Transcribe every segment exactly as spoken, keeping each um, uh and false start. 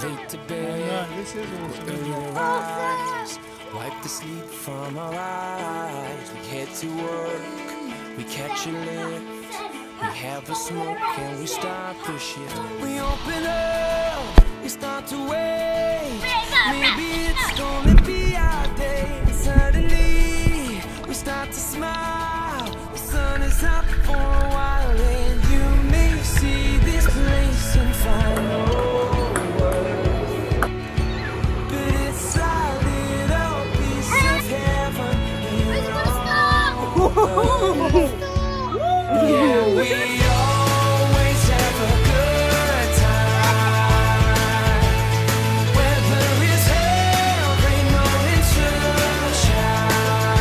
straight to bed. This is awesome. Early to rise, wipe the sleep from our eyes. We head to work, we catch a lift, we have a smoke and we start the shift. We open up, we start to wait. Maybe it's gonna be our day. And suddenly we start to smile. The sun is up for a while, and you may see this place and find no word, but it's a little piece of heaven in our world. Yeah, we always have a good time, whether it's hell, rain, or sunshine.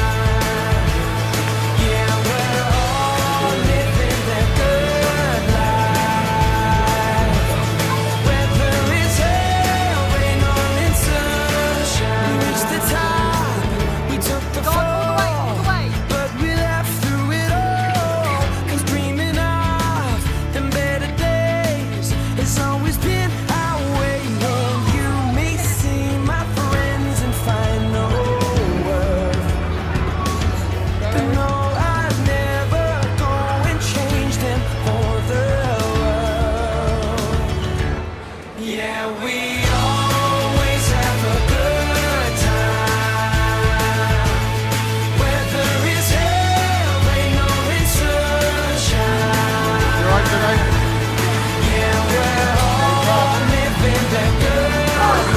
Yeah, we're all living that good life, whether it's hell, rain, or sunshine. We reached the top, we took the fall, but we laughed through it all, 'cause dreaming of them better days has always been our way. And you may see my friends and find no worth, but no, I'd never go and change them for the world. Yeah, we always have a good time, whether it's hell, rain, or sunshine. You alright today? Yeah, we're all living that good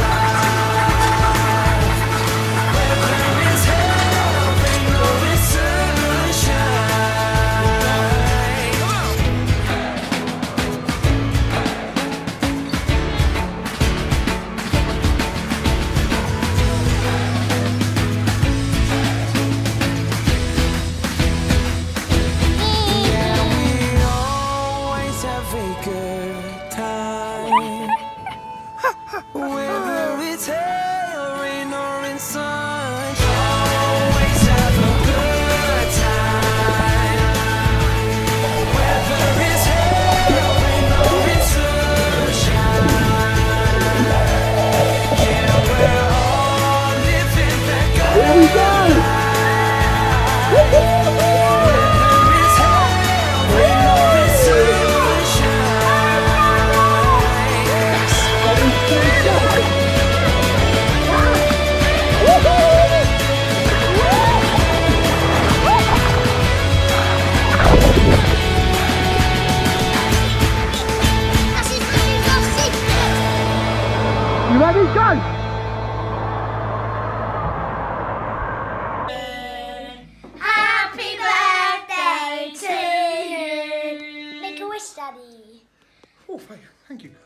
life, whether it's hell, rain, or sunshine. Yeah, we always have a good time, whether it's hell, rain, or in sunshine. Always have a good time, whether it's hell, rain, or in sunshine. Yeah, we're all living that good life, whether it's hell, rain, or in sunshine. You ready? Go! Happy birthday to you. Make a wish, Daddy. Oh, thank thank you.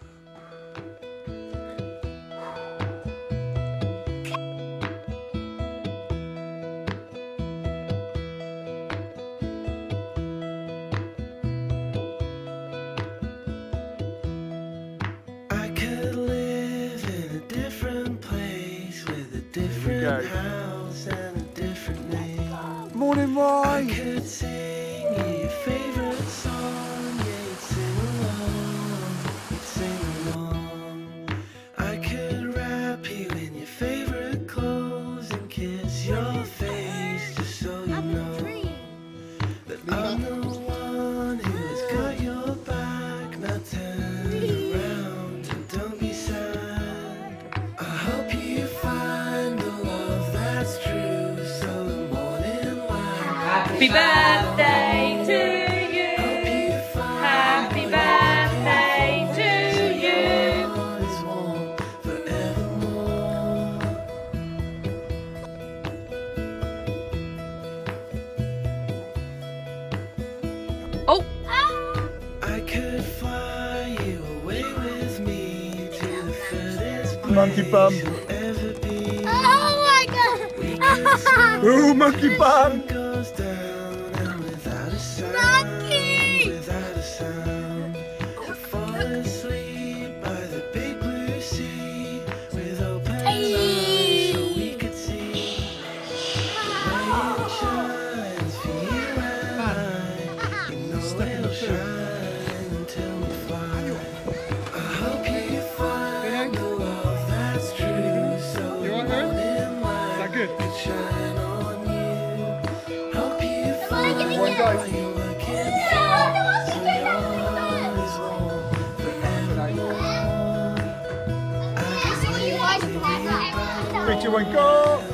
I could live in a different place with a Here we go. different house and a different name. Morning, I Ryan. could sing you your favorite song, yeah, you'd sing along, you'd sing along. I could wrap you in your favorite clothes and kiss your face, just so you know that I'm the one who's got your back. Now turn around and don't be sad. I hope you find the love that's true, so the morning light. Happy birthday to you. Hope you find Happy birthday to you. love is warm forevermore. Oh, I could fly you away with me to the furthest place Monkey bum. you'll ever be. Oh my God. Oh, monkey bum. Goes down and without a sound, Monkey. without a sound, we'll fall asleep by the big blue sea with open eyes so we could see the way it shines for you and I. You know it'll shine until we fly. I hope you find the love Three, two, one, go!